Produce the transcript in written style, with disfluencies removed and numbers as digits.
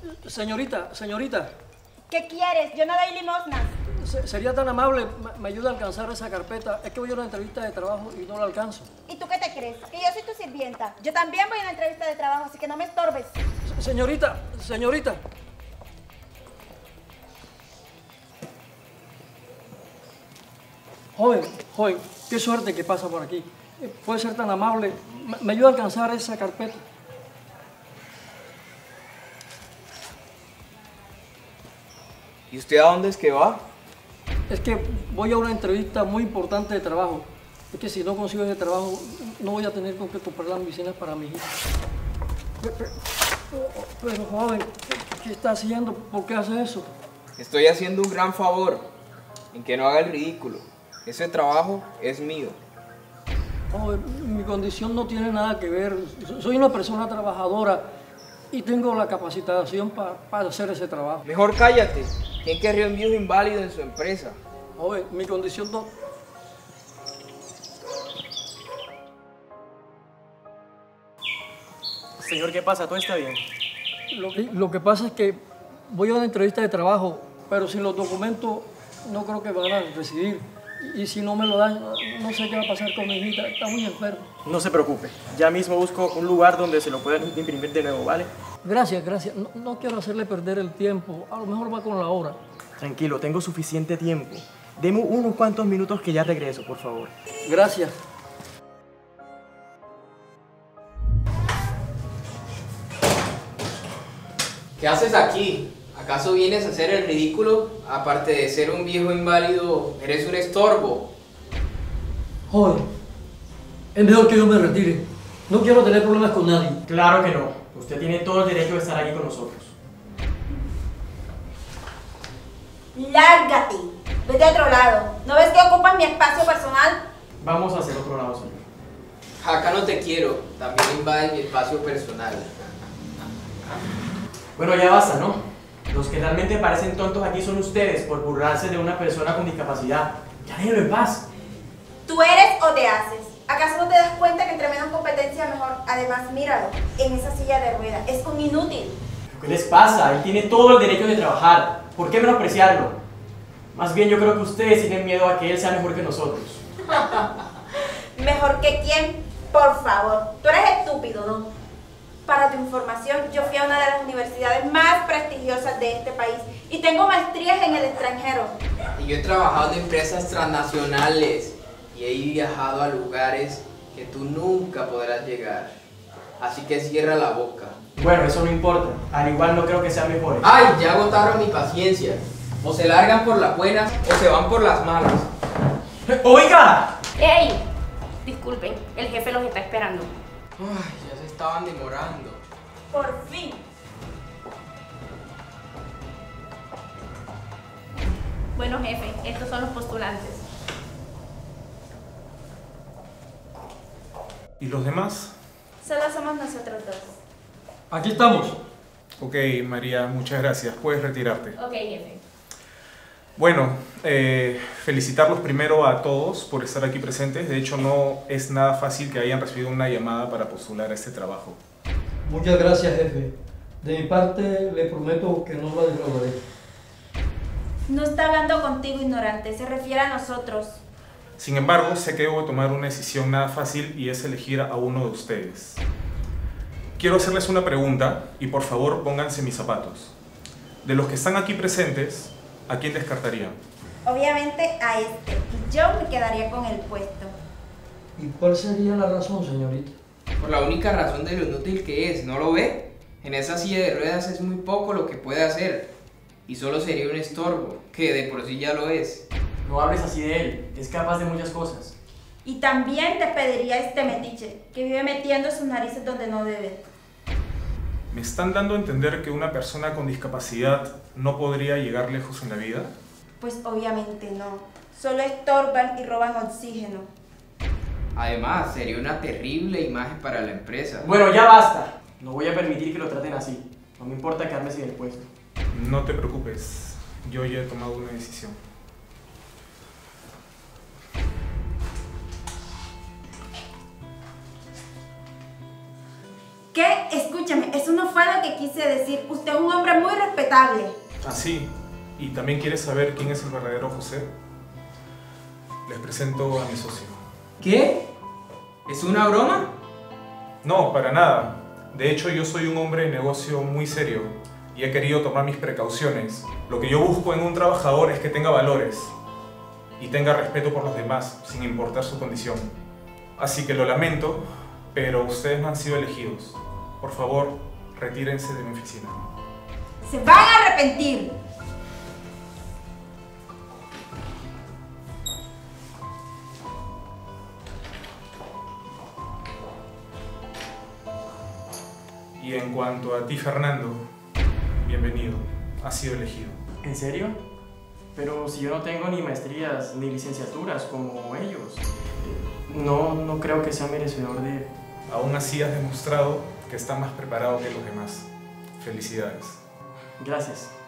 Señorita. ¿Qué quieres? Yo no doy limosnas. Sería tan amable, me ayuda a alcanzar esa carpeta. Es que voy a una entrevista de trabajo y no la alcanzo. ¿Y tú qué te crees? Que yo soy tu sirvienta. Yo también voy a una entrevista de trabajo, así que no me estorbes. Señorita. Joven, qué suerte que pasa por aquí. Puede ser tan amable, me ayuda a alcanzar esa carpeta. ¿Y usted a dónde es que va? Es que voy a una entrevista muy importante de trabajo. Es que si no consigo ese trabajo, no voy a tener con qué comprar las medicinas para mi hija. Pero joven, ¿qué está haciendo? ¿Por qué hace eso? Estoy haciendo un gran favor en que no haga el ridículo. Ese trabajo es mío. Joven, mi condición no tiene nada que ver. Soy una persona trabajadora y tengo la capacitación para hacer ese trabajo. Mejor cállate. ¿Quién querría un viejo inválido en su empresa? Joven, mi condición no... Señor, ¿qué pasa? ¿Todo está bien? Lo que pasa es que voy a una entrevista de trabajo, pero sin los documentos no creo que van a recibir. Y si no me lo dan, no sé qué va a pasar con mi hijita, está muy enferma. No se preocupe, ya mismo busco un lugar donde se lo puedan imprimir de nuevo, ¿vale? Gracias. No quiero hacerle perder el tiempo, a lo mejor va con la hora. Tranquilo, tengo suficiente tiempo. Deme unos cuantos minutos que ya regreso, por favor. Gracias. ¿Qué haces aquí? ¿Acaso vienes a hacer el ridículo? Aparte de ser un viejo inválido, eres un estorbo. Joven, es mejor que yo me retire. No quiero tener problemas con nadie. Claro que no. Usted tiene todo el derecho de estar aquí con nosotros. ¡Lárgate! Vete a otro lado. ¿No ves que ocupas mi espacio personal? Vamos a hacer otro lado, señor. Acá no te quiero, también invades mi espacio personal. Bueno, ya basta, ¿no? Los que realmente parecen tontos aquí son ustedes por burlarse de una persona con discapacidad. Ya déjenlo en paz. ¿Tú eres o te haces? ¿Acaso no te das cuenta que entre menos competencia mejor? Además, míralo, en esa silla de ruedas. Es un inútil. ¿Qué les pasa? Él tiene todo el derecho de trabajar. ¿Por qué menospreciarlo? Más bien yo creo que ustedes tienen miedo a que él sea mejor que nosotros. ¿Mejor que quién? Por favor. Tú eres estúpido, ¿no? Para tu información, yo fui a una de las universidades más prestigiosas de este país y tengo maestrías en el extranjero. Y yo he trabajado en empresas transnacionales y he viajado a lugares que tú nunca podrás llegar. Así que cierra la boca. Bueno, eso no importa. Al igual no creo que sean mejores. ¡Ay! Ya agotaron mi paciencia. O se largan por las buenas o se van por las malas. ¡Oiga! ¡Ey! Disculpen, el jefe los está esperando. Ay, ya se estaban demorando. Por fin. Bueno, jefe, estos son los postulantes. ¿Y los demás? Solo somos nosotros dos. Aquí estamos. Ok, María, muchas gracias. Puedes retirarte. Ok, jefe. Bueno, felicitarlos primero a todos por estar aquí presentes. De hecho, no es nada fácil que hayan recibido una llamada para postular a este trabajo. Muchas gracias, jefe. De mi parte, le prometo que no la defraudaré. No está hablando contigo, ignorante. Se refiere a nosotros. Sin embargo, sé que debo tomar una decisión nada fácil y es elegir a uno de ustedes. Quiero hacerles una pregunta y por favor pónganse mis zapatos. De los que están aquí presentes, ¿a quién descartarían? Obviamente a este. Y yo me quedaría con el puesto. ¿Y cuál sería la razón, señorita? Por la única razón de lo inútil que es, ¿no lo ve? En esa silla de ruedas es muy poco lo que puede hacer. Y solo sería un estorbo, que de por sí ya lo es. No hables así de él. Es capaz de muchas cosas. Y también te pediría este metiche, que vive metiendo sus narices donde no debe. ¿Me están dando a entender que una persona con discapacidad no podría llegar lejos en la vida? Pues obviamente no. Solo estorban y roban oxígeno. Además, sería una terrible imagen para la empresa. Bueno, ya basta. No voy a permitir que lo traten así. No me importa quedarme sin el puesto. No te preocupes, yo ya he tomado una decisión. ¿Qué? Escúchame, eso no fue lo que quise decir. Usted es un hombre muy respetable. Ah, sí. ¿Y también quieres saber quién es el verdadero José? Les presento a mi socio. ¿Qué? ¿Es una broma? No, para nada. De hecho, yo soy un hombre de negocio muy serio y he querido tomar mis precauciones. Lo que yo busco en un trabajador es que tenga valores y tenga respeto por los demás, sin importar su condición. Así que lo lamento, pero ustedes no han sido elegidos. Por favor, retírense de mi oficina. Se van a arrepentir. Y en cuanto a ti, Fernando, bienvenido. Has sido elegido. ¿En serio? Pero si yo no tengo ni maestrías ni licenciaturas como ellos, no creo que sea merecedor de... Aún así has demostrado que estás más preparado que los demás. Felicidades. Gracias.